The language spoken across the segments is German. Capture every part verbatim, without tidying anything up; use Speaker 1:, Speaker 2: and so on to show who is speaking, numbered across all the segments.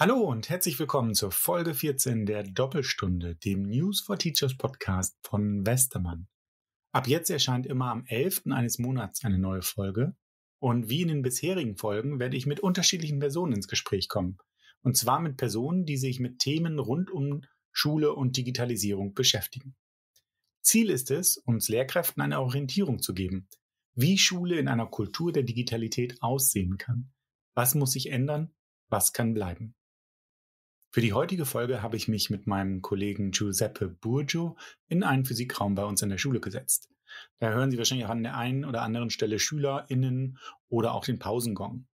Speaker 1: Hallo und herzlich willkommen zur Folge vierzehn der Doppelstunde, dem News for Teachers Podcast von Westermann. Ab jetzt erscheint immer am elften eines Monats eine neue Folge und wie in den bisherigen Folgen werde ich mit unterschiedlichen Personen ins Gespräch kommen. Und zwar mit Personen, die sich mit Themen rund um Schule und Digitalisierung beschäftigen. Ziel ist es, uns Lehrkräften eine Orientierung zu geben, wie Schule in einer Kultur der Digitalität aussehen kann. Was muss sich ändern? Was kann bleiben? Für die heutige Folge habe ich mich mit meinem Kollegen Giuseppe Burgio in einen Physikraum bei uns in der Schule gesetzt. Da hören Sie wahrscheinlich auch an der einen oder anderen Stelle SchülerInnen oder auch den Pausengong.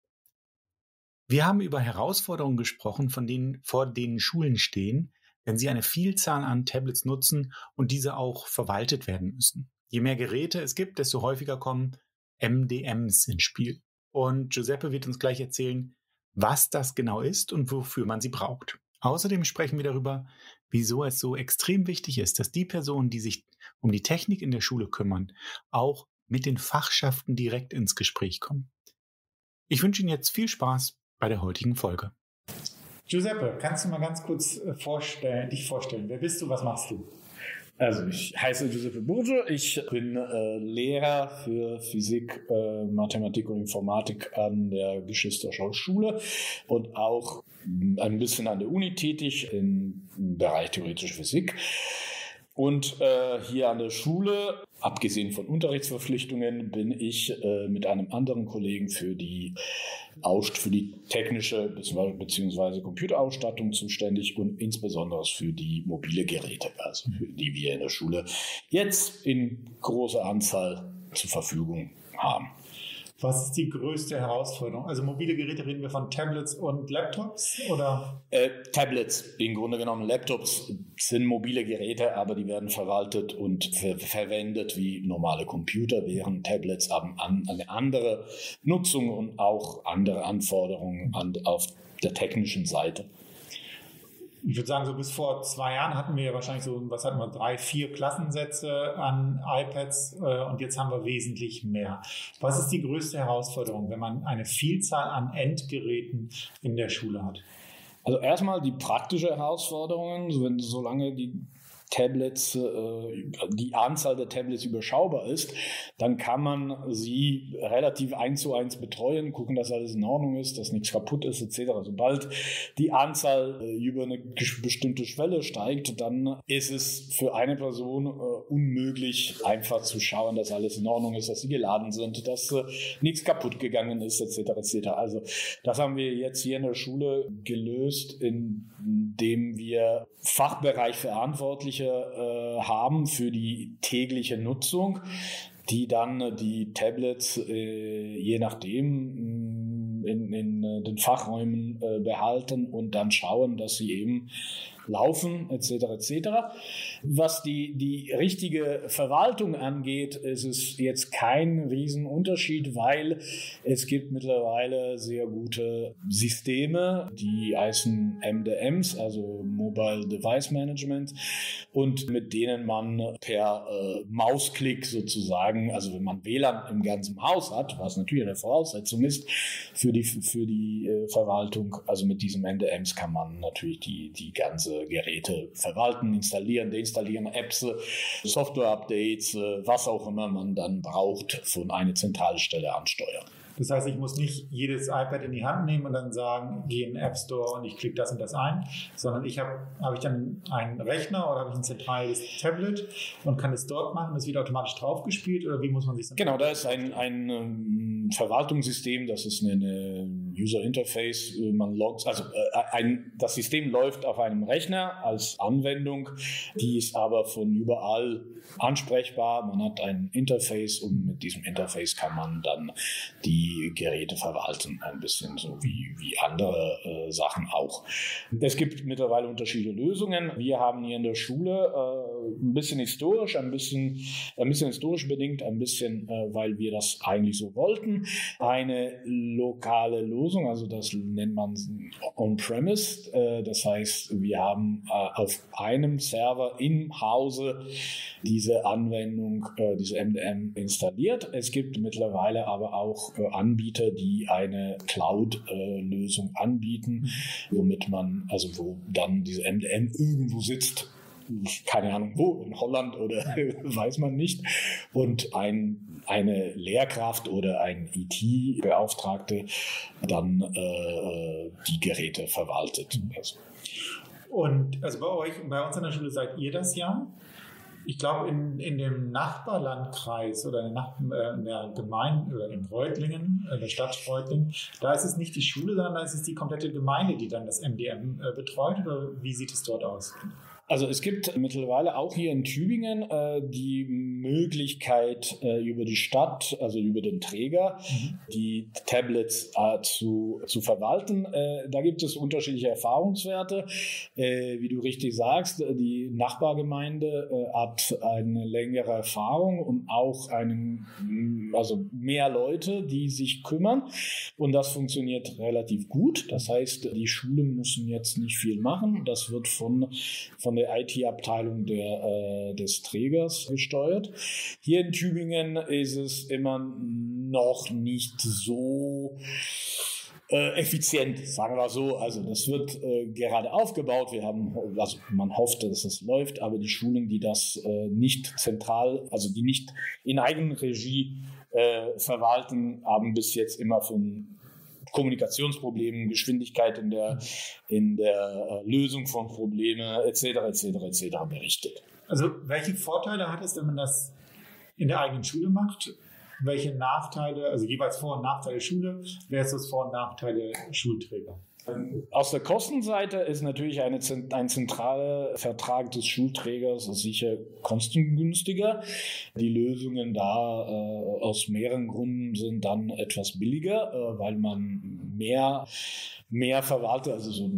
Speaker 1: Wir haben über Herausforderungen gesprochen, von denen, vor denen Schulen stehen, wenn sie eine Vielzahl an Tablets nutzen und diese auch verwaltet werden müssen. Je mehr Geräte es gibt, desto häufiger kommen M D Ms ins Spiel. Und Giuseppe wird uns gleich erzählen, was das genau ist und wofür man sie braucht. Außerdem sprechen wir darüber, wieso es so extrem wichtig ist, dass die Personen, die sich um die Technik in der Schule kümmern, auch mit den Fachschaften direkt ins Gespräch kommen. Ich wünsche Ihnen jetzt viel Spaß bei der heutigen Folge. Giuseppe, kannst du mal ganz kurz vorstellen, dich vorstellen? Wer bist du, was machst du?
Speaker 2: Also ich heiße Giuseppe Burgio, ich bin äh, Lehrer für Physik, äh, Mathematik und Informatik an der Geschwister-Scholl Schule und auch ein bisschen an der Uni tätig im Bereich theoretische Physik. Und äh, hier an der Schule, abgesehen von Unterrichtsverpflichtungen, bin ich äh, mit einem anderen Kollegen für die Aus- für die technische bzw. Computerausstattung zuständig und insbesondere für die mobile Geräte, also für die wir in der Schule jetzt in großer Anzahl zur Verfügung haben.
Speaker 1: Was ist die größte Herausforderung? Also mobile Geräte, reden wir von Tablets und Laptops? Oder?
Speaker 2: Äh, Tablets, im Grunde genommen Laptops sind mobile Geräte, aber die werden verwaltet und ver- verwendet wie normale Computer, während Tablets haben an, eine andere Nutzung und auch andere Anforderungen an, auf der technischen Seite.
Speaker 1: Ich würde sagen, so bis vor zwei Jahren hatten wir ja wahrscheinlich so, was hatten wir, drei, vier Klassensätze an iPads äh, und jetzt haben wir wesentlich mehr. Was ist die größte Herausforderung, wenn man eine Vielzahl an Endgeräten in der Schule hat?
Speaker 2: Also erstmal die praktische Herausforderungen, wenn solange die Tablets, äh, die Anzahl der Tablets überschaubar ist, dann kann man sie relativ eins zu eins betreuen, gucken, dass alles in Ordnung ist, dass nichts kaputt ist, et cetera. Sobald die Anzahl äh, über eine bestimmte Schwelle steigt, dann ist es für eine Person äh, unmöglich, einfach zu schauen, dass alles in Ordnung ist, dass sie geladen sind, dass äh, nichts kaputt gegangen ist, et cetera, et cetera. Also das haben wir jetzt hier in der Schule gelöst, indem wir Fachbereichverantwortliche äh, haben für die tägliche Nutzung, die dann äh, die Tablets äh, je nachdem in, in äh, den Fachräumen äh, behalten und dann schauen, dass sie eben laufen, et cetera, et cetera. Was die, die richtige Verwaltung angeht, ist es jetzt kein Riesenunterschied, weil es gibt mittlerweile sehr gute Systeme, die heißen M D Ms, also Mobile Device Management, und mit denen man per äh, Mausklick sozusagen, also wenn man W L A N im ganzen Haus hat, was natürlich eine Voraussetzung ist für die, für die äh, Verwaltung, also mit diesen M D Ms kann man natürlich die, die ganze Geräte verwalten, installieren, deinstallieren, Apps, Software-Updates, was auch immer man dann braucht, von einer zentralen Stelle ansteuern.
Speaker 1: Das heißt, ich muss nicht jedes iPad in die Hand nehmen und dann sagen, geh in den App Store und ich klicke das und das ein, sondern ich habe habe ich dann einen Rechner oder habe ich ein zentrales Tablet und kann es dort machen, das wird automatisch draufgespielt oder wie muss man sich das?
Speaker 2: Genau, da ist ein, ein ähm, Verwaltungssystem, das ist eine User Interface, man loggt, also äh, ein, das System läuft auf einem Rechner als Anwendung, die ist aber von überall ansprechbar, man hat ein Interface und mit diesem Interface kann man dann die Geräte verwalten, ein bisschen so wie, wie andere äh, Sachen auch. Es gibt mittlerweile unterschiedliche Lösungen. Wir haben hier in der Schule ein bisschen historisch, ein bisschen, ein bisschen historisch bedingt, ein bisschen, äh, weil wir das eigentlich so wollten. Eine lokale Lösung, also das nennt man On-Premise. Äh, das heißt, wir haben äh, auf einem Server im Hause diese Anwendung, äh, diese M D M installiert. Es gibt mittlerweile aber auch äh, Anbieter, die eine Cloud-Lösung äh, anbieten, womit man, also wo dann diese M D M irgendwo sitzt, keine Ahnung wo, in Holland oder weiß man nicht, und ein, eine Lehrkraft oder ein I T-Beauftragte dann äh, die Geräte verwaltet. Also.
Speaker 1: Und also bei euch, bei uns an der Schule seid ihr das ja? Ich glaube, in, in dem Nachbarlandkreis oder in der, Nach- äh, in der Gemeinde oder in Reutlingen, in der Stadt Reutlingen, da ist es nicht die Schule, sondern da ist es die komplette Gemeinde, die dann das M D M äh, betreut. Oder wie sieht es dort aus?
Speaker 2: Also es gibt mittlerweile auch hier in Tübingen äh, die Möglichkeit äh, über die Stadt, also über den Träger, mhm. die Tablets äh, zu, zu verwalten. Äh, da gibt es unterschiedliche Erfahrungswerte. Äh, wie du richtig sagst, die Nachbargemeinde äh, hat eine längere Erfahrung und auch einen, also mehr Leute, die sich kümmern. Und das funktioniert relativ gut. Das heißt, die Schulen müssen jetzt nicht viel machen. Das wird von, von der I T-Abteilung der, äh, des Trägers gesteuert. Hier in Tübingen ist es immer noch nicht so äh, effizient, sagen wir so. Also das wird äh, gerade aufgebaut. Wir haben, also man hofft, dass es läuft, aber die Schulen, die das äh, nicht zentral, also die nicht in Eigenregie äh, verwalten, haben bis jetzt immer von Kommunikationsproblemen, Geschwindigkeit in der, in der äh, Lösung von Problemen et cetera et cetera et cetera berichtet.
Speaker 1: Also welche Vorteile hat es, wenn man das in der eigenen Schule macht? Welche Nachteile, also jeweils Vor- und Nachteile Schule versus Vor- und Nachteile Schulträger?
Speaker 2: Aus der Kostenseite ist natürlich eine, ein zentraler Vertrag des Schulträgers sicher kostengünstiger. Die Lösungen da äh, aus mehreren Gründen sind dann etwas billiger, äh, weil man mehr mehr verwaltet, also so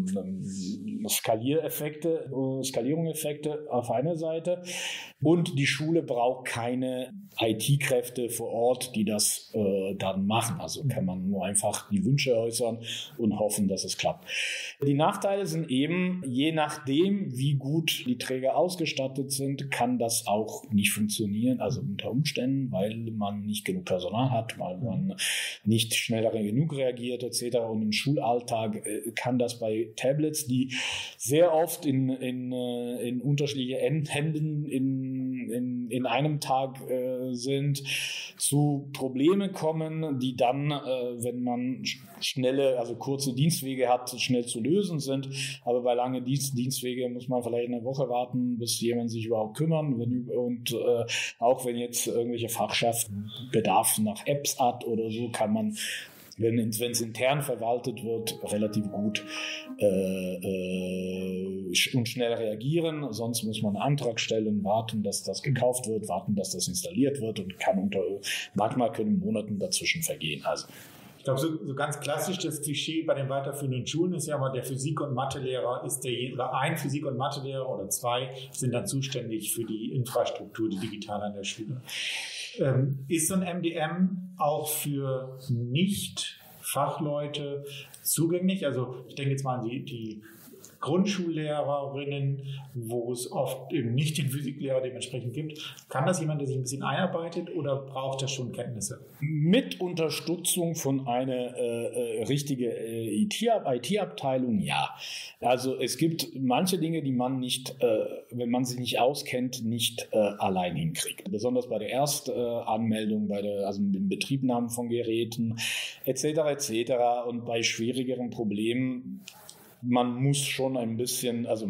Speaker 2: Skaliereffekte, Skalierungseffekte auf einer Seite. Und die Schule braucht keine I T-Kräfte vor Ort, die das äh, dann machen. Also kann man nur einfach die Wünsche äußern und hoffen, dass es klappt. Die Nachteile sind eben, je nachdem, wie gut die Träger ausgestattet sind, kann das auch nicht funktionieren. Also unter Umständen, weil man nicht genug Personal hat, weil man nicht schneller genug reagiert et cetera. Und im Schulalltag kann das bei Tablets, die sehr oft in, in, in unterschiedliche Händen in, in, in einem Tag äh, sind, zu Problemen kommen, die dann, äh, wenn man schnelle, also kurze Dienstwege hat, schnell zu lösen sind. Aber bei langen Dienst, Dienstwege muss man vielleicht eine Woche warten, bis jemand sich überhaupt kümmern. Wenn, und äh, auch wenn jetzt irgendwelche Fachschaft Bedarf nach Apps hat oder so, kann man, wenn es intern verwaltet wird, relativ gut äh, äh, und schnell reagieren. Sonst muss man einen Antrag stellen, warten, dass das gekauft wird, warten, dass das installiert wird und kann unter, manchmal können Monaten dazwischen vergehen. Also
Speaker 1: ich glaube, so, so ganz klassisch das Klischee bei den weiterführenden Schulen ist ja immer, der Physik- und Mathelehrer ist der, oder ein Physik- und Mathelehrer oder zwei sind dann zuständig für die Infrastruktur, die digital an der Schule. Ähm, ist so ein M D M auch für Nicht-Fachleute zugänglich? Also ich denke jetzt mal an die, die Grundschullehrerinnen, wo es oft eben nicht den Physiklehrer dementsprechend gibt. Kann das jemand, der sich ein bisschen einarbeitet, oder braucht das schon Kenntnisse?
Speaker 2: Mit Unterstützung von einer äh, richtigen äh, I T-Abteilung, ja. Also es gibt manche Dinge, die man nicht, äh, wenn man sich nicht auskennt, nicht äh, allein hinkriegt. Besonders bei der Erstanmeldung, bei der, also im Betriebnahmen von Geräten et cetera et cetera und bei schwierigeren Problemen. Man muss schon ein bisschen, also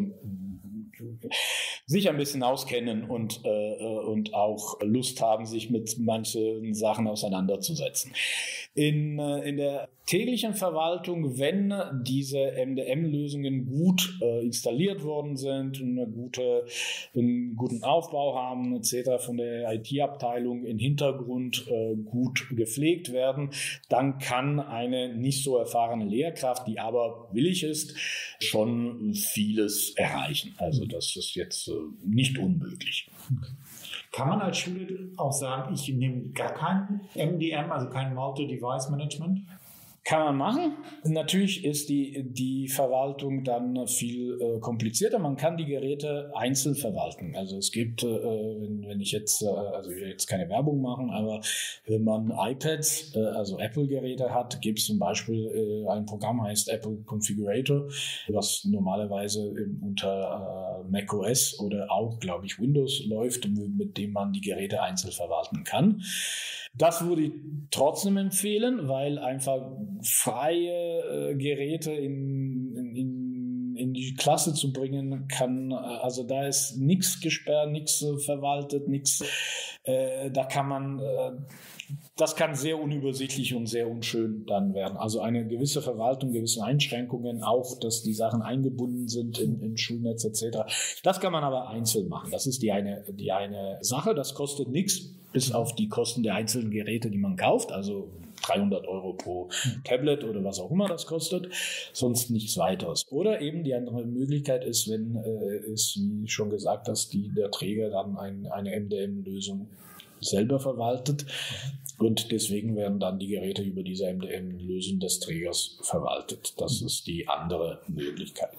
Speaker 2: sich ein bisschen auskennen und, äh, und auch Lust haben, sich mit manchen Sachen auseinanderzusetzen. In, äh, in der täglichen Verwaltung, wenn diese M D M-Lösungen gut äh, installiert worden sind und eine gute, einen guten Aufbau haben et cetera von der I T-Abteilung im Hintergrund äh, gut gepflegt werden, dann kann eine nicht so erfahrene Lehrkraft, die aber willig ist, schon vieles erreichen. Also das ist jetzt äh, nicht unmöglich.
Speaker 1: Kann man als Schule auch sagen, ich nehme gar kein M D M, also kein Multi-Device-Management?
Speaker 2: Kann man machen. Natürlich ist die, die Verwaltung dann viel äh, komplizierter. Man kann die Geräte einzeln verwalten. Also es gibt, äh, wenn, wenn ich jetzt, äh, also ich will jetzt keine Werbung machen, aber wenn man iPads, äh, also Apple-Geräte hat, gibt es zum Beispiel äh, ein Programm, heißt Apple Configurator, was normalerweise in, unter äh, macOS oder auch, glaube ich, Windows läuft, mit dem man die Geräte einzeln verwalten kann. Das würde ich trotzdem empfehlen, weil einfach freie äh, Geräte in, in, in die Klasse zu bringen kann, also da ist nichts gesperrt, nichts äh, verwaltet, nichts, äh, da kann man, äh, das kann sehr unübersichtlich und sehr unschön dann werden. Also eine gewisse Verwaltung, gewisse Einschränkungen, auch, dass die Sachen eingebunden sind in, in Schulnetz et cetera. Das kann man aber einzeln machen. Das ist die eine, die eine Sache, das kostet nichts, bis auf die Kosten der einzelnen Geräte, die man kauft, also dreihundert Euro pro Tablet oder was auch immer das kostet, sonst nichts weiteres. Oder eben die andere Möglichkeit ist, wenn äh, es, wie schon gesagt hast, die, der Träger dann ein, eine M D M-Lösung selber verwaltet und deswegen werden dann die Geräte über diese M D M-Lösung des Trägers verwaltet. Das ist die andere Möglichkeit.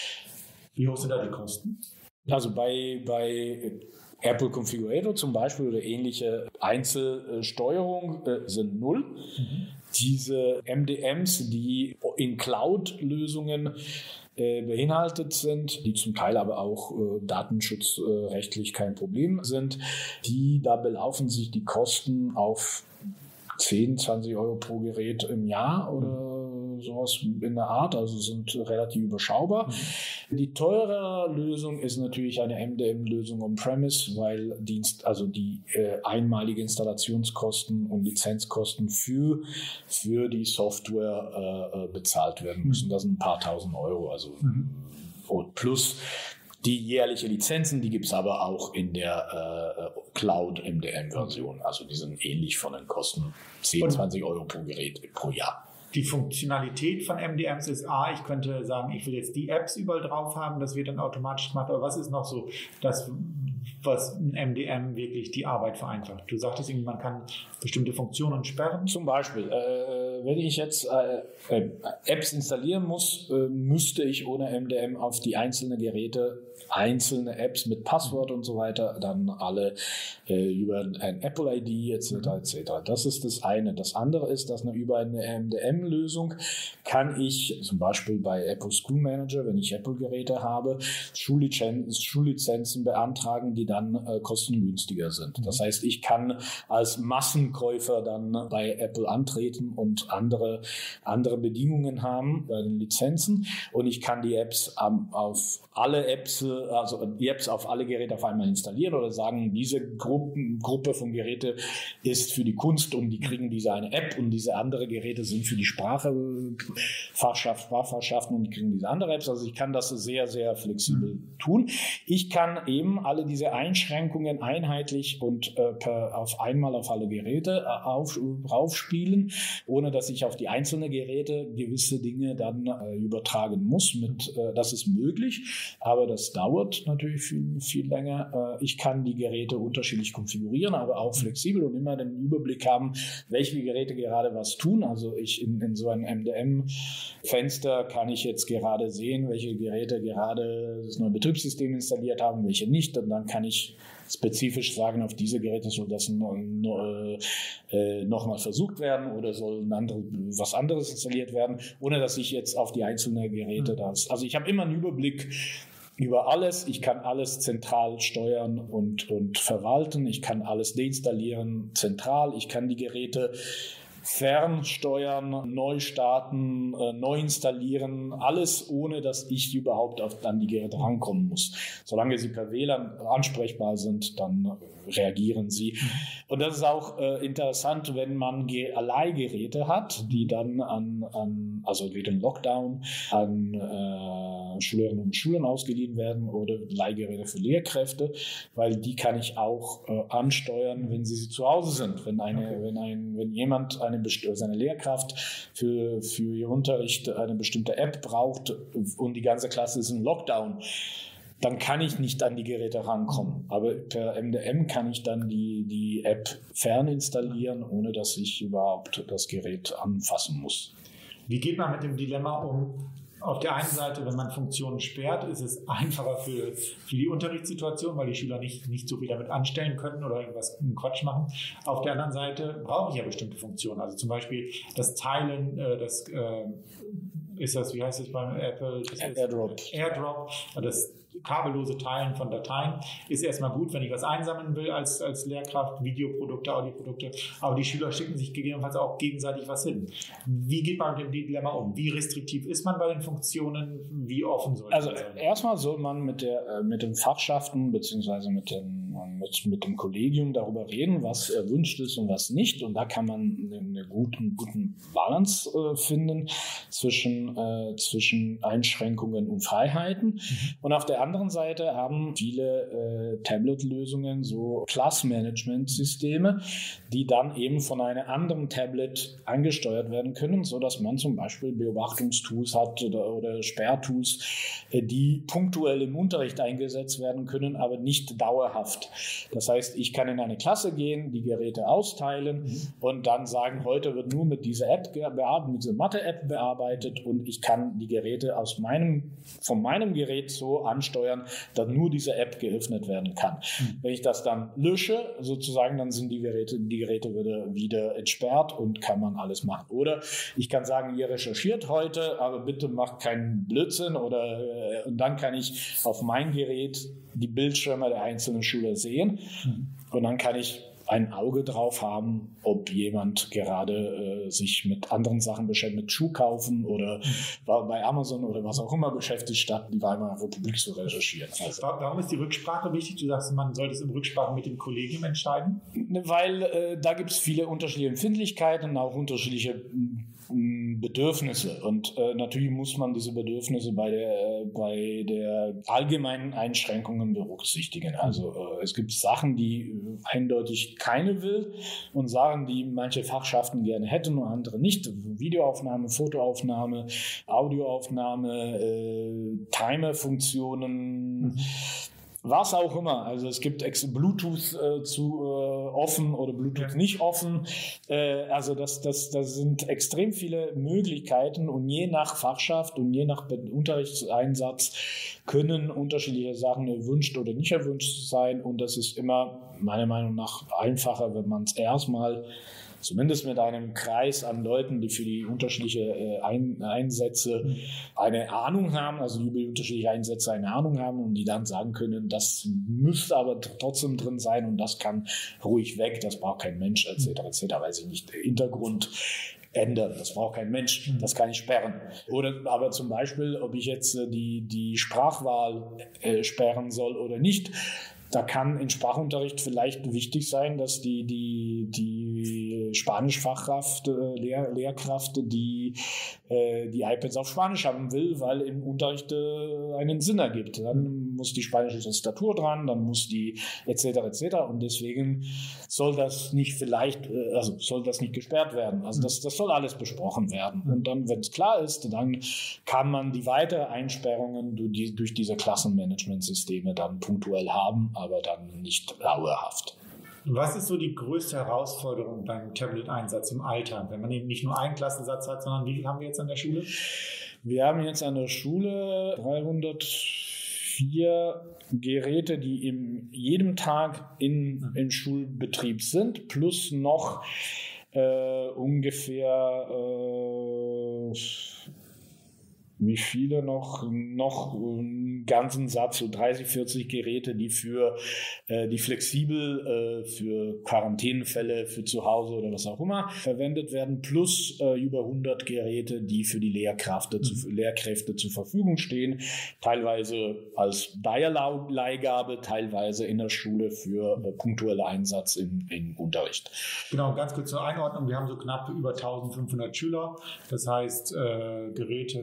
Speaker 1: Wie hoch sind da die Kosten?
Speaker 2: Also bei, bei Apple Configurator zum Beispiel oder ähnliche Einzelsteuerung äh, sind null. Mhm. Diese M D Ms, die in Cloud-Lösungen äh, beinhaltet sind, die zum Teil aber auch äh, datenschutzrechtlich kein Problem sind, die, da belaufen sich die Kosten auf zehn, zwanzig Euro pro Gerät im Jahr oder sowas in der Art, also sind relativ überschaubar. Mhm. Die teure Lösung ist natürlich eine M D M-Lösung on-premise, weil Dienst, also die äh, einmalige Installationskosten und Lizenzkosten für, für die Software äh, bezahlt werden müssen. Das sind ein paar tausend Euro, also mhm. und plus die jährliche Lizenzen, die gibt es aber auch in der äh, Cloud-M D M-Version. Also die sind ähnlich von den Kosten zehn, zwanzig Euro pro Gerät pro Jahr.
Speaker 1: Die Funktionalität von M D Ms ist A, ich könnte sagen, ich will jetzt die Apps überall drauf haben, das wird dann automatisch gemacht, aber was ist noch so das, was ein M D M wirklich die Arbeit vereinfacht? Du sagtest irgendwie, man kann bestimmte Funktionen sperren.
Speaker 2: Zum Beispiel, äh, wenn ich jetzt äh, äh, Apps installieren muss, äh, müsste ich ohne M D M auf die einzelnen Geräte einzelne Apps mit Passwort und so weiter, dann alle äh, über ein Apple I D et cetera et cetera. Das ist das eine. Das andere ist, dass eine, über eine M D M-Lösung kann ich zum Beispiel bei Apple School Manager, wenn ich Apple-Geräte habe, Schullizenzen, Schullizenzen beantragen, die dann äh, kostengünstiger sind. Das heißt, ich kann als Massenkäufer dann bei Apple antreten und andere, andere Bedingungen haben bei den Lizenzen und ich kann die Apps ähm, auf alle Apps, also die Apps auf alle Geräte auf einmal installieren oder sagen, diese Gruppen, Gruppe von Geräte ist für die Kunst und die kriegen diese eine App und diese andere Geräte sind für die Sprache, Fachschaft, Sprachfachschaften und die kriegen diese andere Apps. Also ich kann das sehr, sehr flexibel mhm. tun. Ich kann eben alle diese Einschränkungen einheitlich und äh, per, auf einmal auf alle Geräte äh, auf, raufspielen, ohne dass ich auf die einzelnen Geräte gewisse Dinge dann äh, übertragen muss. Mit, äh, das ist möglich, aber das dauert natürlich viel, viel länger. Äh, ich kann die Geräte unterschiedlich konfigurieren, aber auch flexibel und immer den Überblick haben, welche Geräte gerade was tun. Also ich in, in so einem M D M-Fenster kann ich jetzt gerade sehen, welche Geräte gerade das neue Betriebssystem installiert haben, welche nicht. Und dann kann ich spezifisch sagen, auf diese Geräte soll das nochmal äh, noch versucht werden oder soll ein andere, was anderes installiert werden, ohne dass ich jetzt auf die einzelnen Geräte das. Also ich habe immer einen Überblick über alles. Ich kann alles zentral steuern und, und verwalten. Ich kann alles deinstallieren zentral. Ich kann die Geräte fernsteuern, neu starten, äh, neu installieren, alles ohne, dass ich überhaupt auf, an die Geräte rankommen muss. Solange sie per W L A N ansprechbar sind, dann reagieren sie. Und das ist auch äh, interessant, wenn man Ge- Leihgeräte hat, die dann an, an also wieder ein Lockdown, an äh, Schülerinnen und Schülern ausgeliehen werden oder Leihgeräte für Lehrkräfte, weil die kann ich auch äh, ansteuern, wenn sie zu Hause sind. Wenn eine, okay. wenn ein, wenn jemand eine seine Lehrkraft für, für ihr Unterricht eine bestimmte App braucht und die ganze Klasse ist in Lockdown, dann kann ich nicht an die Geräte rankommen. Aber per M D M kann ich dann die, die App ferninstallieren, ohne dass ich überhaupt das Gerät anfassen muss.
Speaker 1: Wie geht man mit dem Dilemma um? Auf der einen Seite, wenn man Funktionen sperrt, ist es einfacher für, für die Unterrichtssituation, weil die Schüler nicht, nicht so viel damit anstellen können oder irgendwas einen Quatsch machen. Auf der anderen Seite brauche ich ja bestimmte Funktionen. Also zum Beispiel das Teilen, äh, das äh, ist das, wie heißt es beim Apple? Das
Speaker 2: AirDrop.
Speaker 1: AirDrop, das kabellose Teilen von Dateien ist erstmal gut, wenn ich was einsammeln will als, als Lehrkraft, Videoprodukte, Audioprodukte, aber die Schüler schicken sich gegebenenfalls auch gegenseitig was hin. Wie geht man mit dem Dilemma um? Wie restriktiv ist man bei den Funktionen? Wie offen soll
Speaker 2: Also
Speaker 1: man sein?
Speaker 2: Erstmal soll man mit, der, mit den Fachschaften beziehungsweise mit, den, mit, mit dem Kollegium darüber reden, was erwünscht ist und was nicht, und da kann man eine guten, guten Balance äh, finden zwischen, äh, zwischen Einschränkungen und Freiheiten. Mhm. Und auf der anderen Seite haben viele äh, Tablet-Lösungen so Class-Management-Systeme, die dann eben von einem anderen Tablet angesteuert werden können, sodass man zum Beispiel Beobachtungstools hat oder, oder Sperrtools, äh, die punktuell im Unterricht eingesetzt werden können, aber nicht dauerhaft. Das heißt, ich kann in eine Klasse gehen, die Geräte austeilen mhm. und dann sagen, heute wird nur mit dieser App bearbeitet, mit dieser Mathe-App bearbeitet, und ich kann die Geräte aus meinem, von meinem Gerät so ansteuern, steuern, dass nur diese App geöffnet werden kann. Mhm. Wenn ich das dann lösche, sozusagen, dann sind die Geräte, die Geräte wieder, wieder entsperrt und kann man alles machen. Oder ich kann sagen, ihr recherchiert heute, aber bitte macht keinen Blödsinn, oder äh, und dann kann ich auf mein Gerät die Bildschirme der einzelnen Schüler sehen mhm. und dann kann ich ein Auge drauf haben, ob jemand gerade äh, sich mit anderen Sachen beschäftigt, mit Schuh kaufen oder mhm. war bei Amazon oder was auch immer beschäftigt, statt die Weimarer Republik zu recherchieren. Also,
Speaker 1: warum ist die Rücksprache wichtig? Du sagst, man sollte es in Rücksprache mit dem Kollegium entscheiden?
Speaker 2: Weil äh, da gibt es viele unterschiedliche Empfindlichkeiten und auch unterschiedliche m, Bedürfnisse. Und äh, natürlich muss man diese Bedürfnisse bei der, äh, bei der allgemeinen Einschränkungen berücksichtigen. Also äh, es gibt Sachen, die äh, eindeutig keine will, und Sachen, die manche Fachschaften gerne hätten und andere nicht. Videoaufnahme, Fotoaufnahme, Audioaufnahme, äh, Timer-Funktionen, mhm. was auch immer. Also es gibt Bluetooth äh, zu äh, offen oder Bluetooth ja. nicht offen. Äh, also das, das, das sind extrem viele Möglichkeiten, und je nach Fachschaft und je nach Unterrichtseinsatz können unterschiedliche Sachen erwünscht oder nicht erwünscht sein, und das ist immer meiner Meinung nach einfacher, wenn man es erstmal zumindest mit einem Kreis an Leuten, die für die unterschiedlichen äh, Ein- Einsätze eine Ahnung haben, also die über die unterschiedlichen Einsätze eine Ahnung haben, und die dann sagen können, das müsste aber trotzdem drin sein und das kann ruhig weg, das braucht kein Mensch, et cetera et cetera, weiß ich nicht, Hintergrund ändern, das braucht kein Mensch, das kann ich sperren. Oder aber zum Beispiel, ob ich jetzt äh, die, die Sprachwahl äh, sperren soll oder nicht. Da kann im Sprachunterricht vielleicht wichtig sein, dass die, die, die Spanischfachkraft, äh, Lehr, Lehrkraft, die äh, die iPads auf Spanisch haben will, weil im Unterricht äh, einen Sinn ergibt. Dann muss die spanische Tastatur dran, dann muss die et cetera et cetera. Und deswegen soll das nicht vielleicht, äh, also soll das nicht gesperrt werden. Also das, das soll alles besprochen werden. Und dann, wenn es klar ist, dann kann man die weiteren Einsperrungen durch, die, durch diese Klassenmanagementsysteme dann punktuell haben, aber dann nicht dauerhaft.
Speaker 1: Was ist so die größte Herausforderung beim Tablet-Einsatz im Alltag, wenn man eben nicht nur einen Klassensatz hat, sondern wie viel haben wir jetzt an der Schule?
Speaker 2: Wir haben jetzt an der Schule dreihundertvier Geräte, die in jedem Tag in, im Schulbetrieb sind, plus noch äh, ungefähr äh, wie viele noch, noch einen ganzen Satz, so dreißig, vierzig Geräte, die für, äh, die flexibel äh, für Quarantänefälle, für zu Hause oder was auch immer verwendet werden, plus äh, über hundert Geräte, die für die Lehrkräfte, mhm. zu, Lehrkräfte zur Verfügung stehen, teilweise als Leihgabe, teilweise in der Schule für äh, punktuelle Einsatz im, im Unterricht.
Speaker 1: Genau, ganz kurz zur Einordnung, wir haben so knapp über eintausendfünfhundert Schüler, das heißt äh, Geräte für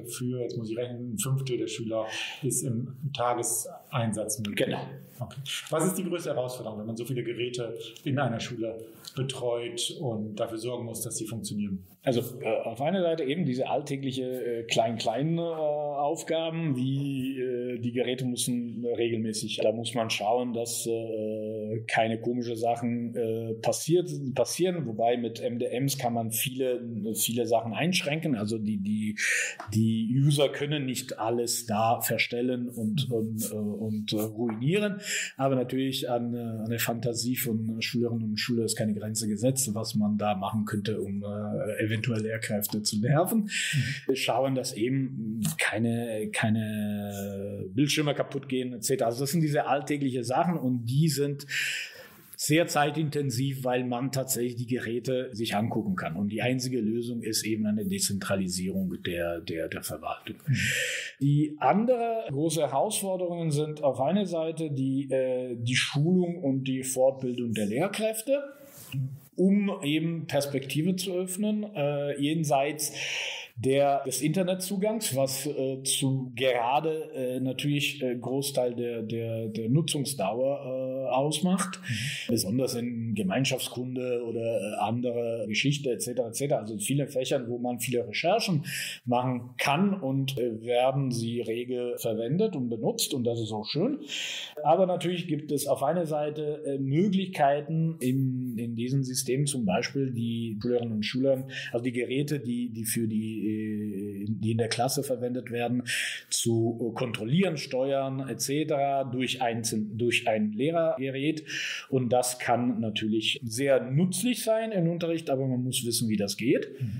Speaker 1: jetzt muss ich rechnen, ein Fünftel der Schüler ist im Tageseinsatz möglich.
Speaker 2: Genau.
Speaker 1: Okay. Was ist die größte Herausforderung, wenn man so viele Geräte in einer Schule betreut und dafür sorgen muss, dass sie funktionieren?
Speaker 2: Also äh, auf einer Seite eben diese alltägliche äh, klein-kleinen äh, Aufgaben, wie äh, die Geräte müssen äh, regelmäßig, da muss man schauen, dass äh, keine komischen Sachen äh, passiert, passieren, wobei mit M D Ms kann man viele, viele Sachen einschränken, also die, die, die User können nicht alles da verstellen und, und, äh, und äh, ruinieren, aber natürlich an, äh, an der Fantasie von Schülerinnen und Schülern ist keine Grenze gesetzt, was man da machen könnte, um äh, eventuell Lehrkräfte zu nerven. Mhm. Wir schauen, dass eben keine, keine Bildschirme kaputt gehen, et cetera. Also das sind diese alltäglichen Sachen und die sind sehr zeitintensiv, weil man tatsächlich die Geräte sich angucken kann. Und die einzige Lösung ist eben eine Dezentralisierung der, der, der Verwaltung. Mhm. Die andere große Herausforderungen sind auf einer Seite die, äh, die Schulung und die Fortbildung der Lehrkräfte, um eben Perspektive zu öffnen, äh, jenseits der, des Internetzugangs, was äh, zu gerade äh, natürlich äh, Großteil der, der, der Nutzungsdauer äh, ausmacht, mhm. besonders in Gemeinschaftskunde oder äh, andere Geschichte et cetera et cetera. Also viele Fächern, wo man viele Recherchen machen kann und äh, werden sie rege verwendet und benutzt und das ist auch schön. Aber natürlich gibt es auf einer Seite äh, Möglichkeiten in, in diesen Systemen, zum Beispiel die Schülerinnen und Schüler, also die Geräte, die, die für die die in der Klasse verwendet werden, zu kontrollieren, steuern et cetera durch ein, durch ein Lehrergerät. Und das kann natürlich sehr nützlich sein im Unterricht, aber man muss wissen, wie das geht. Mhm.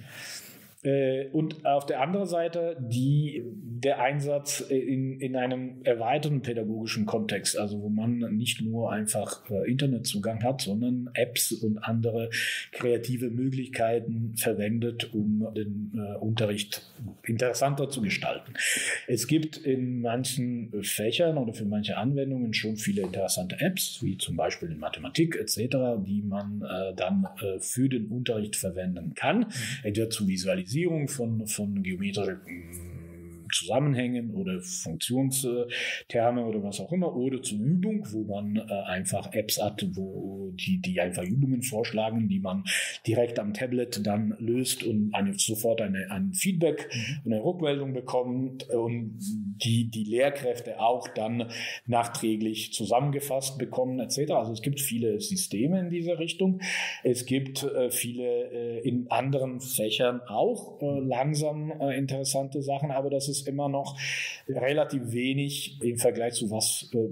Speaker 2: Und auf der anderen Seite die, der Einsatz in, in einem erweiterten pädagogischen Kontext, also wo man nicht nur einfach Internetzugang hat, sondern Apps und andere kreative Möglichkeiten verwendet, um den äh, Unterricht interessanter zu gestalten. Es gibt in manchen Fächern oder für manche Anwendungen schon viele interessante Apps, wie zum Beispiel in Mathematik et cetera, die man äh, dann äh, für den Unterricht verwenden kann, mhm. entweder zu visualisieren Von, von geometrischen Zusammenhängen oder Funktionsterme oder was auch immer oder zur Übung, wo man äh, einfach Apps hat, wo die, die einfach Übungen vorschlagen, die man direkt am Tablet dann löst und eine, sofort eine, ein Feedback, mhm. eine Rückmeldung bekommt und die, die Lehrkräfte auch dann nachträglich zusammengefasst bekommen et cetera. Also es gibt viele Systeme in dieser Richtung. Es gibt äh, viele äh, in anderen Fächern auch äh, langsam äh, interessante Sachen, aber das ist immer noch relativ wenig im Vergleich zu was äh,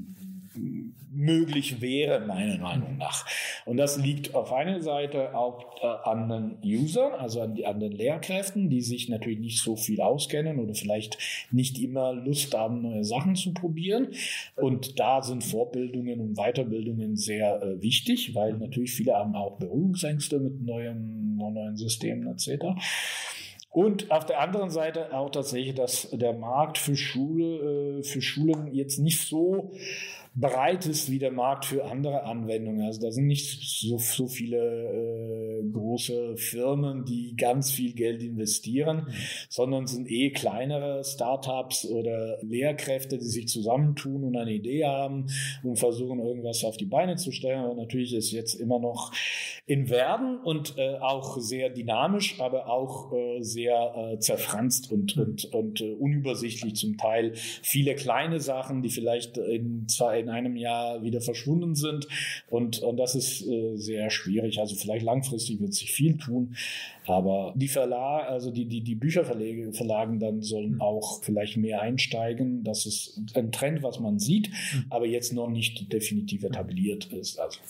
Speaker 2: möglich wäre, meiner Meinung nach. Und das liegt auf einer Seite auch äh, an den Usern, also an, die, an den Lehrkräften, die sich natürlich nicht so viel auskennen oder vielleicht nicht immer Lust haben, neue Sachen zu probieren. Und da sind Fortbildungen und Weiterbildungen sehr äh, wichtig, weil natürlich viele haben auch Berührungsängste mit neuen, neuen Systemen et cetera. Und auf der anderen Seite auch tatsächlich, dass der Markt für Schule, für Schulen jetzt nicht so breit ist wie der Markt für andere Anwendungen. Also da sind nicht so, so viele äh, große Firmen, die ganz viel Geld investieren, mhm. sondern sind eh kleinere Startups oder Lehrkräfte, die sich zusammentun und eine Idee haben und versuchen, irgendwas auf die Beine zu stellen. Aber natürlich ist jetzt immer noch in Werden und äh, auch sehr dynamisch, aber auch äh, sehr äh, zerfranst und, und, und äh, unübersichtlich zum Teil. Viele kleine Sachen, die vielleicht in zwei in einem Jahr wieder verschwunden sind und, und das ist äh, sehr schwierig. Also vielleicht langfristig wird sich viel tun, aber die Verlage, also die, die, die Bücherverlage, Verlagen dann sollen auch vielleicht mehr einsteigen. Das ist ein Trend, was man sieht, aber jetzt noch nicht definitiv etabliert ist. Also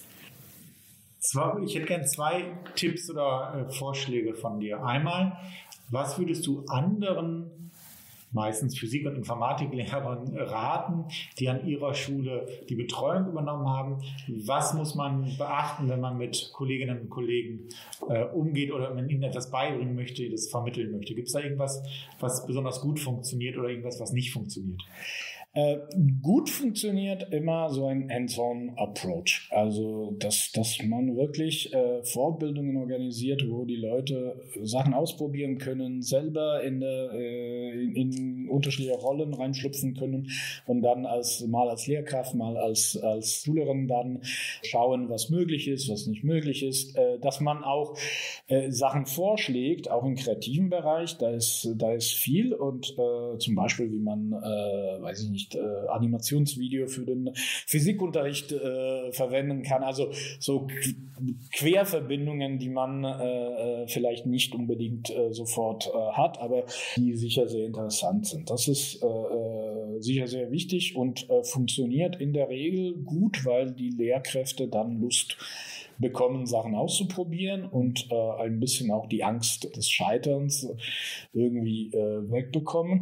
Speaker 1: ich hätte gerne zwei Tipps oder äh, Vorschläge von dir. Einmal, was würdest du anderen, meistens Physik- und Informatiklehrern, raten, die an ihrer Schule die Betreuung übernommen haben? Was muss man beachten, wenn man mit Kolleginnen und Kollegen äh, umgeht oder wenn man ihnen etwas beibringen möchte, das vermitteln möchte? Gibt es da irgendwas, was besonders gut funktioniert oder irgendwas, was nicht funktioniert?
Speaker 2: Äh, gut funktioniert immer so ein Hands-on-Approach. Also, dass, dass man wirklich äh, Fortbildungen organisiert, wo die Leute Sachen ausprobieren können, selber in, der, äh, in, in unterschiedliche Rollen reinschlüpfen können und dann als mal als Lehrkraft, mal als, als Schülerin dann schauen, was möglich ist, was nicht möglich ist. Äh, dass man auch äh, Sachen vorschlägt, auch im kreativen Bereich, da ist, da ist viel und äh, zum Beispiel, wie man, äh, weiß ich nicht, äh, Animationsvideo für den Physikunterricht äh, verwenden kann. Also so Querverbindungen, die man äh, vielleicht nicht unbedingt äh, sofort äh, hat, aber die sicher sehr interessant sind. Das ist äh, sicher sehr wichtig und äh, funktioniert in der Regel gut, weil die Lehrkräfte dann Lust bekommen, Sachen auszuprobieren und äh, ein bisschen auch die Angst des Scheiterns irgendwie äh, wegbekommen.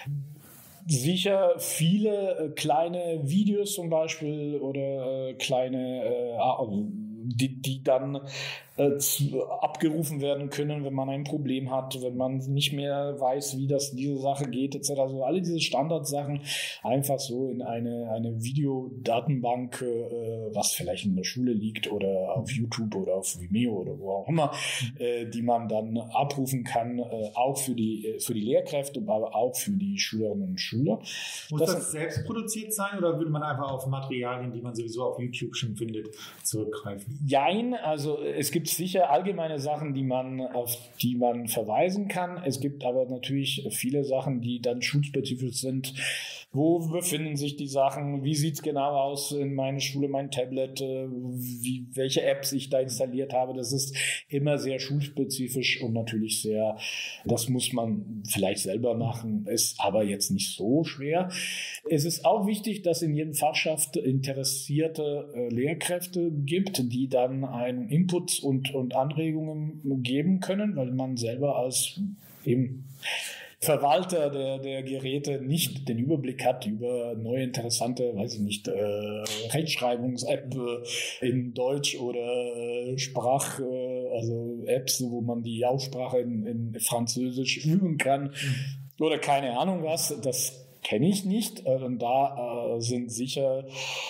Speaker 2: Sicher viele äh, kleine Videos zum Beispiel oder äh, kleine, äh, die, die dann äh, zu, abgerufen werden können, wenn man ein Problem hat, wenn man nicht mehr weiß, wie das diese Sache geht, et cetera. Also alle diese Standardsachen einfach so in eine, eine Videodatenbank, äh, was vielleicht in der Schule liegt oder auf YouTube oder auf Vimeo oder wo auch immer, äh, die man dann abrufen kann, äh, auch für die, für die Lehrkräfte, aber auch für die Schülerinnen und Schüler.
Speaker 1: Muss das, das selbst produziert sein oder würde man einfach auf Materialien, die man sowieso auf YouTube schon findet, zurückgreifen?
Speaker 2: Jein, also es gibt sicher allgemeine Sachen, die man, auf die man verweisen kann. Es gibt aber natürlich viele Sachen, die dann schulspezifisch sind. Wo befinden sich die Sachen? Wie sieht es genau aus in meiner Schule, mein Tablet? Wie, welche Apps ich da installiert habe? Das ist immer sehr schulspezifisch und natürlich sehr, das muss man vielleicht selber machen, ist aber jetzt nicht so schwer. Es ist auch wichtig, dass in jedem Fachschaft interessierte äh, Lehrkräfte gibt, die dann einen Input und, und Anregungen geben können, weil man selber als eben Verwalter der, der Geräte nicht den Überblick hat über neue interessante, weiß ich nicht, äh, Rechtschreibungs-App äh, in Deutsch oder äh, Sprach, äh, also Apps, wo man die Aussprache in, in Französisch üben kann oder keine Ahnung was, das kenne ich nicht. Und da äh, sind sicher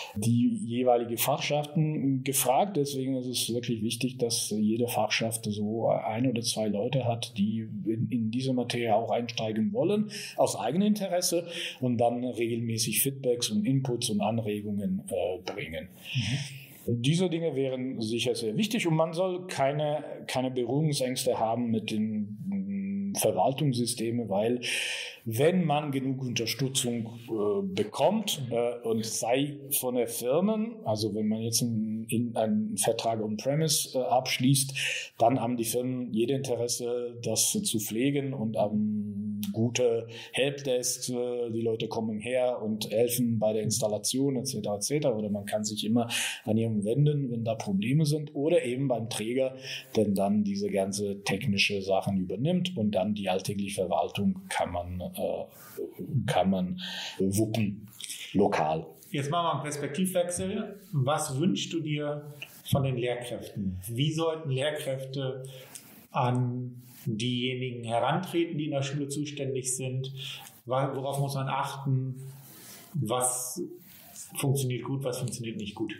Speaker 2: die jeweilige Fachschaften gefragt. Deswegen ist es wirklich wichtig, dass jede Fachschaft so ein oder zwei Leute hat, die in, in diese Materie auch einsteigen wollen, aus eigenem Interesse und dann regelmäßig Feedbacks und Inputs und Anregungen äh, bringen. Mhm. Diese Dinge wären sicher sehr wichtig und man soll keine, keine Berührungsängste haben mit den Verwaltungssystemen, weil wenn man genug Unterstützung äh, bekommt äh, und sei von der Firmen, also wenn man jetzt in, in einen Vertrag on-premise äh, abschließt, dann haben die Firmen jede Interesse, das zu pflegen und haben gute Helpdesks, äh, die Leute kommen her und helfen bei der Installation et cetera et cetera. Oder man kann sich immer an jemanden wenden, wenn da Probleme sind oder eben beim Träger, der dann diese ganze technische Sachen übernimmt und dann die alltägliche Verwaltung kann man kann man wuppen, lokal.
Speaker 1: Jetzt machen wir einen Perspektivwechsel. Was wünschst du dir von den Lehrkräften? Wie sollten Lehrkräfte an diejenigen herantreten, die in der Schule zuständig sind? Worauf muss man achten? Was funktioniert gut, was funktioniert nicht gut?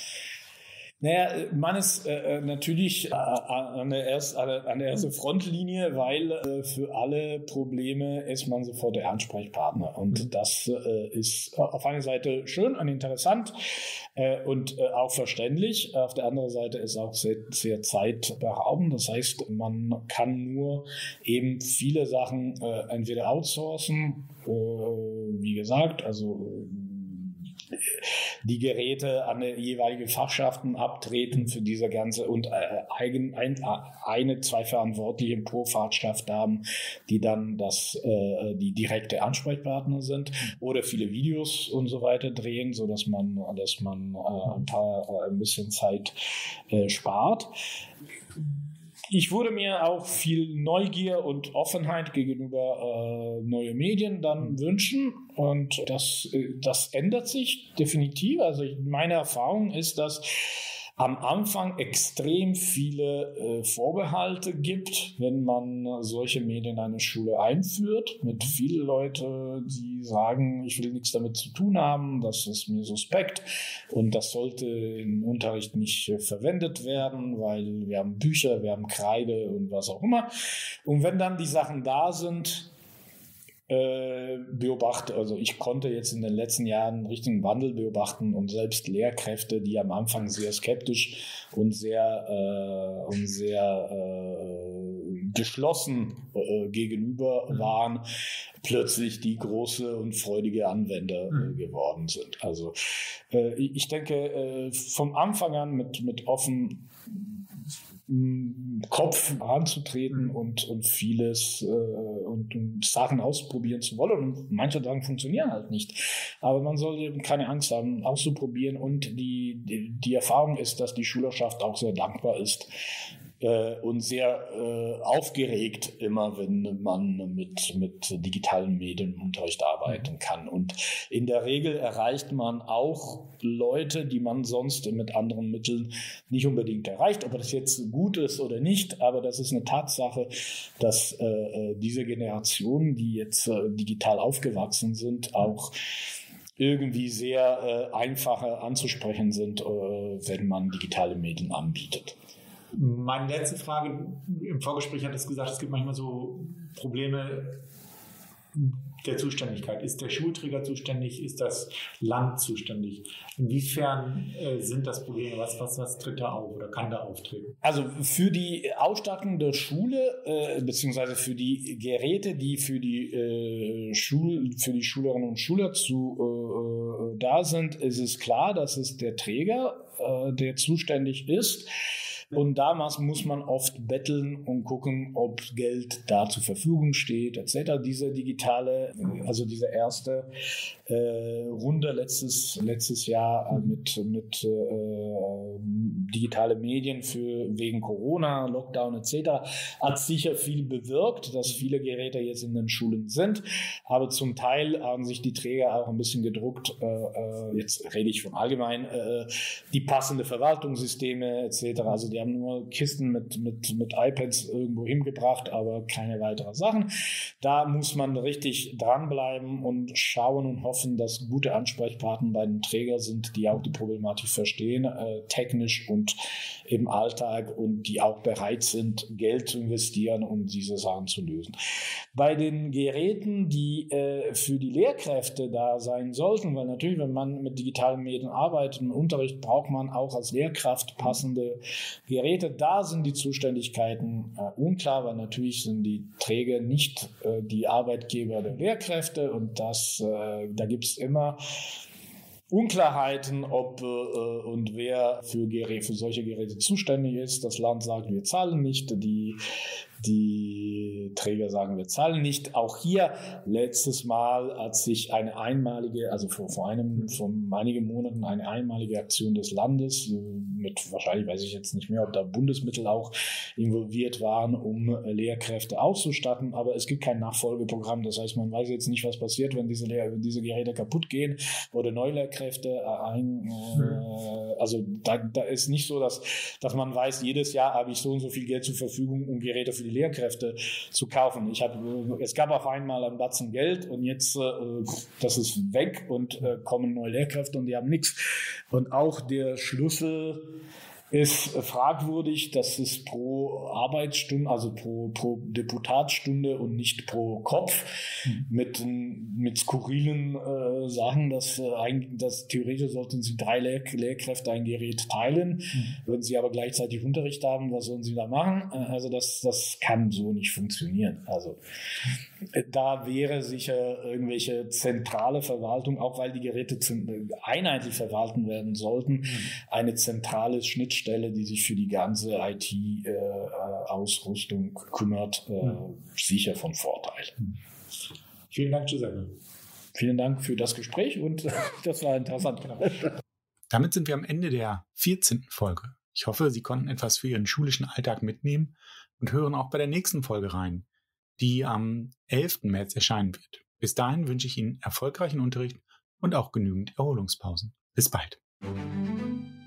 Speaker 2: Naja, man ist äh, natürlich äh, an, der erst, an der ersten Frontlinie, weil äh, für alle Probleme ist man sofort der Ansprechpartner. Und mhm. das äh, ist auf einer Seite schön und interessant äh, und äh, auch verständlich. Auf der anderen Seite ist auch sehr, sehr zeitberaubend. Das heißt, man kann nur eben viele Sachen äh, entweder outsourcen, äh, wie gesagt, also die Geräte an die jeweiligen Fachschaften abtreten für diese ganze und äh, eigen, ein, eine, zwei Verantwortliche pro Fachschaft haben, die dann das, äh, die direkte Ansprechpartner sind oder viele Videos und so weiter drehen, so dass man, dass man äh, ein paar, äh, ein bisschen Zeit äh, spart. Ich würde mir auch viel Neugier und Offenheit gegenüber äh, neuen Medien dann wünschen und das, das ändert sich definitiv. Also meine Erfahrung ist, dass am Anfang extrem viele äh, Vorbehalte gibt, wenn man solche Medien in eine Schule einführt, mit vielen Leuten, die sagen, ich will nichts damit zu tun haben, das ist mir suspekt und das sollte im Unterricht nicht äh, verwendet werden, weil wir haben Bücher, wir haben Kreide und was auch immer. Und wenn dann die Sachen da sind, äh, beobachte, also ich konnte jetzt in den letzten Jahren einen richtigen Wandel beobachten und selbst Lehrkräfte, die am Anfang sehr skeptisch und sehr äh, und sehr äh, geschlossen äh, gegenüber mhm. waren, plötzlich die große und freudige Anwender mhm. äh, geworden sind. Also äh, ich denke, äh, vom Anfang an mit, mit offen Kopf anzutreten und, und vieles äh, und, und Sachen ausprobieren zu wollen. Und manche Sachen funktionieren halt nicht. Aber man soll eben keine Angst haben, auszuprobieren. Und die, die, die Erfahrung ist, dass die Schülerschaft auch sehr dankbar ist äh, und sehr äh, aufgeregt immer, wenn man mit, mit digitalen Medien im Unterricht arbeiten kann. Und in der Regel erreicht man auch Leute, die man sonst mit anderen Mitteln nicht unbedingt erreicht. Ob das jetzt gut ist oder nicht, aber das ist eine Tatsache, dass äh, diese Generationen, die jetzt äh, digital aufgewachsen sind, auch irgendwie sehr äh, einfacher anzusprechen sind, äh, wenn man digitale Medien anbietet.
Speaker 1: Meine letzte Frage, im Vorgespräch hat es gesagt, es gibt manchmal so Probleme der Zuständigkeit. Ist der Schulträger zuständig? Ist das Land zuständig? Inwiefern äh, sind das Probleme? Was, was, was tritt da auf oder kann da auftreten?
Speaker 2: Also für die Ausstattung der Schule, äh, beziehungsweise für die Geräte, die für die, äh, Schul, für die Schülerinnen und Schüler zu, äh, da sind, ist es klar, dass es der Träger, äh, der zuständig ist. Und damals muss man oft betteln und gucken, ob Geld da zur Verfügung steht, et cetera. Diese digitale, also diese erste äh, Runde letztes letztes Jahr mit mit äh, digitale Medien für wegen Corona, Lockdown et cetera hat sicher viel bewirkt, dass viele Geräte jetzt in den Schulen sind. Aber zum Teil haben sich die Träger auch ein bisschen gedruckt. Äh, jetzt rede ich von allgemein äh, die passende Verwaltungssysteme et cetera. Also die haben nur Kisten mit, mit, mit iPads irgendwo hingebracht, aber keine weiteren Sachen. Da muss man richtig dranbleiben und schauen und hoffen, dass gute Ansprechpartner bei den Trägern sind, die auch die Problematik verstehen, äh, technisch und im Alltag und die auch bereit sind, Geld zu investieren, um diese Sachen zu lösen. Bei den Geräten, die äh, für die Lehrkräfte da sein sollten, weil natürlich, wenn man mit digitalen Medien arbeitet, im Unterricht braucht man auch als Lehrkraft passende Geräte. Da sind die Zuständigkeiten äh, unklar, weil natürlich sind die Träger nicht äh, die Arbeitgeber der Lehrkräfte und das, äh, da gibt es immer Unklarheiten, ob äh, und wer für, Gerä- für solche Geräte zuständig ist. Das Land sagt, wir zahlen nicht. Die, die Träger sagen, wir zahlen nicht. Auch hier letztes Mal hat sich eine einmalige, also vor, vor, einem, vor einigen Monaten eine einmalige Aktion des Landes mit, wahrscheinlich weiß ich jetzt nicht mehr, ob da Bundesmittel auch involviert waren, um Lehrkräfte auszustatten. Aber es gibt kein Nachfolgeprogramm. Das heißt, man weiß jetzt nicht, was passiert, wenn diese, Lehr- wenn diese Geräte kaputt gehen oder Neulehrkräfte Kräfte ein, äh, also da, da ist nicht so, dass, dass man weiß, jedes Jahr habe ich so und so viel Geld zur Verfügung, um Geräte für die Lehrkräfte zu kaufen. Ich habe, es gab auf einmal einen Batzen Geld und jetzt, äh, das ist weg und äh, kommen neue Lehrkräfte und die haben nichts. Und auch der Schlüssel ist fragwürdig, dass es pro Arbeitsstunde, also pro, pro Deputatsstunde und nicht pro Kopf mhm. mit, mit skurrilen äh, Sachen, dass, äh, ein, dass theoretisch sollten sie drei Lehr- Lehrkräfte ein Gerät teilen. Mhm. Wenn sie aber gleichzeitig Unterricht haben, was sollen sie da machen? Also das, das kann so nicht funktionieren. Also da wäre sicher irgendwelche zentrale Verwaltung, auch weil die Geräte einheitlich verwalten werden sollten, mhm. eine zentrale Schnittstelle, die sich für die ganze I T-Ausrüstung äh, kümmert, äh, mhm. sicher von Vorteil.
Speaker 1: Vielen Dank, Giuseppe.
Speaker 2: Vielen Dank für das Gespräch und das war interessant.
Speaker 1: Damit sind wir am Ende der vierzehnten Folge. Ich hoffe, Sie konnten etwas für Ihren schulischen Alltag mitnehmen und hören auch bei der nächsten Folge rein, die am elften März erscheinen wird. Bis dahin wünsche ich Ihnen erfolgreichen Unterricht und auch genügend Erholungspausen. Bis bald.